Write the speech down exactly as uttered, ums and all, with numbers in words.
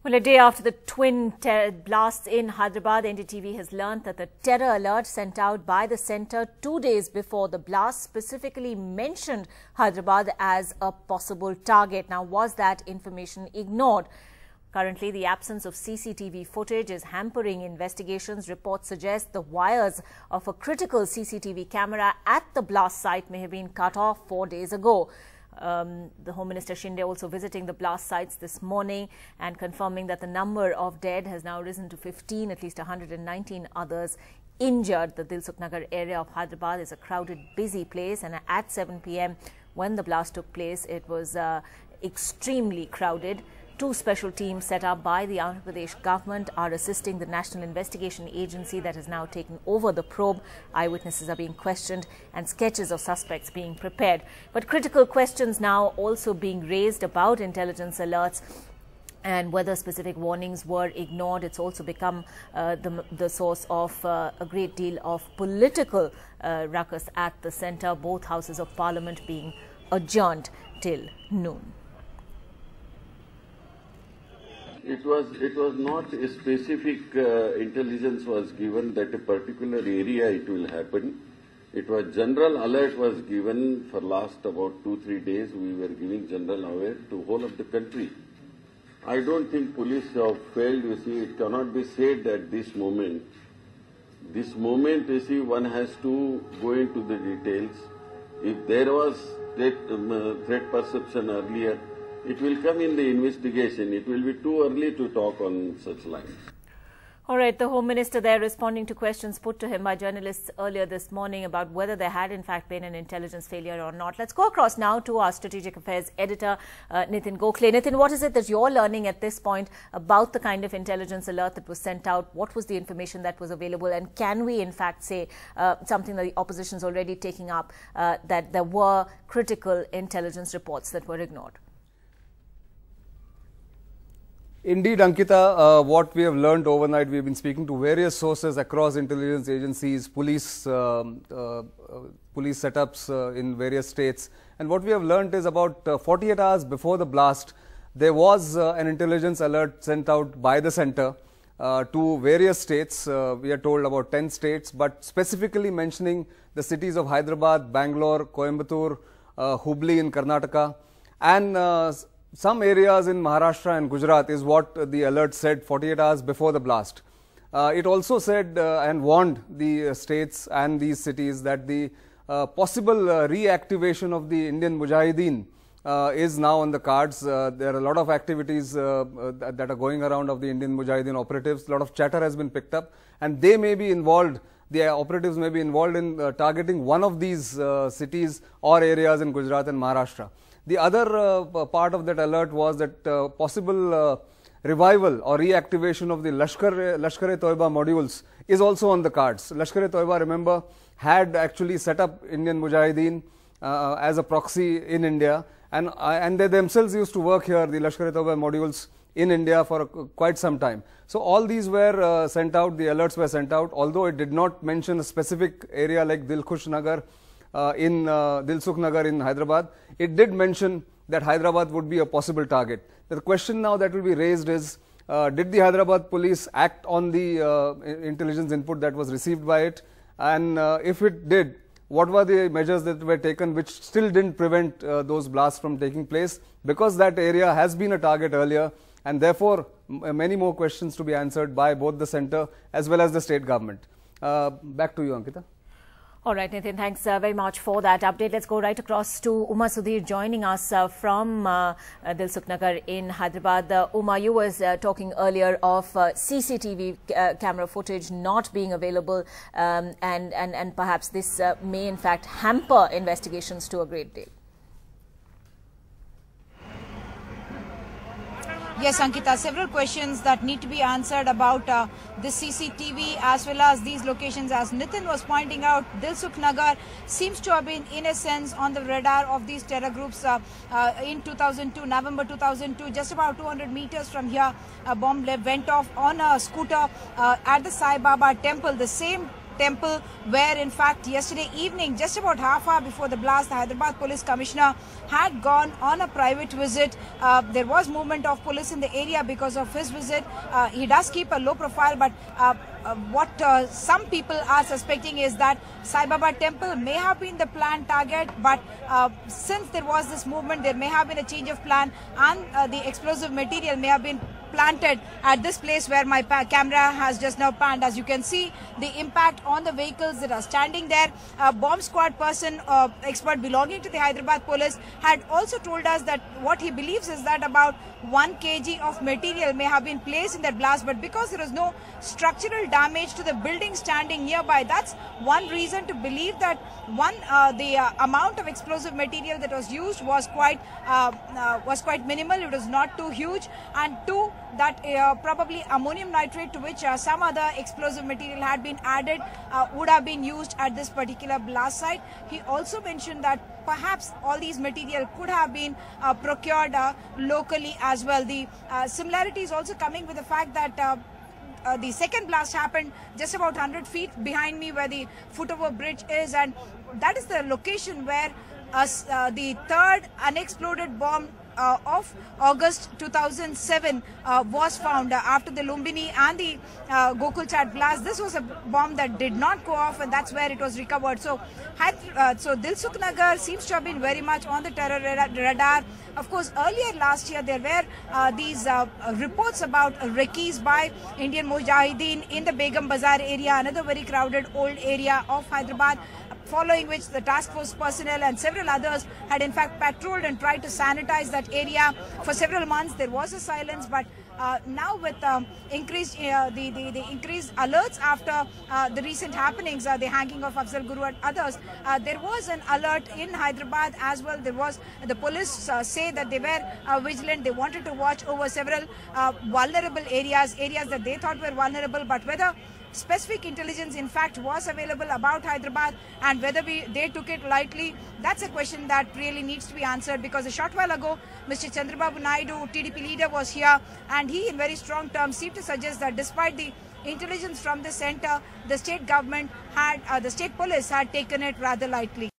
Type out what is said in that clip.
Well, a day after the twin blasts in Hyderabad, N D T V has learnt that the terror alert sent out by the centre two days before the blast specifically mentioned Hyderabad as a possible target. Now, was that information ignored? Currently, the absence of C C T V footage is hampering investigations. Reports suggest the wires of a critical C C T V camera at the blast site may have been cut off four days ago. Um, the Home Minister Shinde also visiting the blast sites this morning and confirming that the number of dead has now risen to fifteen, at least one hundred nineteen others injured. The Dilsukh area of Hyderabad is a crowded, busy place, and at seven p m when the blast took place, it was uh, extremely crowded. Two special teams set up by the Andhra Pradesh government are assisting the National Investigation Agency that has now taken over the probe. Eyewitnesses are being questioned and sketches of suspects being prepared. But critical questions now also being raised about intelligence alerts and whether specific warnings were ignored. It's also become uh, the, the source of uh, a great deal of political uh, ruckus at the centre, both houses of parliament being adjourned till noon. It was, it was not a specific uh, intelligence was given that a particular area it will happen. It was general alert was given for last about two, three days. We were giving general alert to whole of the country. I don't think police have failed. You see, it cannot be said at this moment. This moment, you see, one has to go into the details. If there was threat, um, uh, threat perception earlier, it will come in the investigation. It will be too early to talk on such lines. All right, the Home Minister there responding to questions put to him by journalists earlier this morning about whether there had in fact been an intelligence failure or not. Let's go across now to our Strategic Affairs editor, uh, Nitin Gokhale. Nitin, what is it that you're learning at this point about the kind of intelligence alert that was sent out? What was the information that was available? And can we in fact say uh, something that the opposition is already taking up, uh, that there were critical intelligence reports that were ignored? Indeed, Ankita, uh, what we have learned overnight, we have been speaking to various sources across intelligence agencies, police, um, uh, uh, police setups uh, in various states. And what we have learned is about uh, forty-eight hours before the blast, there was uh, an intelligence alert sent out by the centre uh, to various states. Uh, we are told about ten states, but specifically mentioning the cities of Hyderabad, Bangalore, Coimbatore, uh, Hubli in Karnataka, and uh, some areas in Maharashtra and Gujarat is what the alert said forty-eight hours before the blast. Uh, it also said uh, and warned the uh, states and these cities that the uh, possible uh, reactivation of the Indian Mujahideen uh, is now on the cards. Uh, there are a lot of activities uh, uh, that, that are going around of the Indian Mujahideen operatives. A lot of chatter has been picked up, and they may be involved, the operatives may be involved in uh, targeting one of these uh, cities or areas in Gujarat and Maharashtra. The other uh, part of that alert was that uh, possible uh, revival or reactivation of the Lashkar, Lashkar-e-Toiba modules is also on the cards. Lashkar-e-Toiba, remember, had actually set up Indian Mujahideen uh, as a proxy in India, and, uh, and they themselves used to work here, the Lashkar-e-Toiba modules, in India for uh, quite some time. So all these were uh, sent out, the alerts were sent out, although it did not mention a specific area like Dilkhush Nagar, Uh, in uh, Dilsukh Nagar in Hyderabad. It did mention that Hyderabad would be a possible target. The question now that will be raised is, uh, did the Hyderabad police act on the uh, intelligence input that was received by it? And uh, if it did, what were the measures that were taken which still didn't prevent uh, those blasts from taking place? Because that area has been a target earlier, and therefore many more questions to be answered by both the centre as well as the state government. Uh, back to you, Ankita. All right, Nitin, thanks uh, very much for that update. Let's go right across to Uma Sudhir joining us uh, from uh, uh, Dilsukh Nagar in Hyderabad. Uh, Uma, you was uh, talking earlier of uh, C C T V uh, camera footage not being available, um, and, and, and perhaps this uh, may in fact hamper investigations to a great deal. Yes, Ankita, several questions that need to be answered about uh, the C C T V as well as these locations. As Nitin was pointing out, Dilsukh Nagar seems to have been, in a sense, on the radar of these terror groups uh, uh, in two thousand two, November two thousand two. Just about two hundred meters from here, a bomb went off on a scooter uh, at the Sai Baba temple, the same temple, where in fact yesterday evening, just about half hour before the blast, the Hyderabad Police Commissioner had gone on a private visit. Uh, there was movement of police in the area because of his visit. Uh, he does keep a low profile, but uh, uh, what uh, some people are suspecting is that Sai Baba temple may have been the planned target, but uh, since there was this movement, there may have been a change of plan, and uh, the explosive material may have been planted at this place where my camera has just now panned. As you can see, the impact on the vehicles that are standing there. A bomb squad person, uh, expert belonging to the Hyderabad police, had also told us that what he believes is that about one kilogram of material may have been placed in that blast, but because there is no structural damage to the building standing nearby, that's one reason to believe that one, uh, the uh, amount of explosive material that was used was quite uh, uh, was quite minimal. It was not too huge, and two, that uh, probably ammonium nitrate, to which uh, some other explosive material had been added, uh, would have been used at this particular blast site. He also mentioned that perhaps all these material could have been uh, procured uh, locally as well. The uh, similarity is also coming with the fact that uh, Uh, the second blast happened just about one hundred feet behind me, where the footover bridge is, and that is the location where uh, uh, the third unexploded bomb Uh, of August two thousand seven uh, was found uh, after the Lumbini and the uh, Gokul Chat blast. This was a bomb that did not go off, and that's where it was recovered. So, had, uh, so Dilsukh Nagar seems to have been very much on the terror radar. Of course, earlier last year there were uh, these uh, reports about uh, recce's by Indian Mujahideen in the Begum Bazaar area, another very crowded old area of Hyderabad, following which the task force personnel and several others had in fact patrolled and tried to sanitize that area for several months. There was a silence, but uh, now with um, increased uh, the, the the increased alerts after uh, the recent happenings, uh, the hanging of Afzal Guru and others, uh, there was an alert in Hyderabad as well. There was the police uh, say that they were uh, vigilant. They wanted to watch over several uh, vulnerable areas, areas that they thought were vulnerable, but whether specific intelligence in fact was available about Hyderabad and whether we they took it lightly, that's a question that really needs to be answered, because a short while ago Mister Chandrababu Naidu, T D P leader, was here, and he in very strong terms seemed to suggest that despite the intelligence from the center, the state government had, uh, the state police had taken it rather lightly.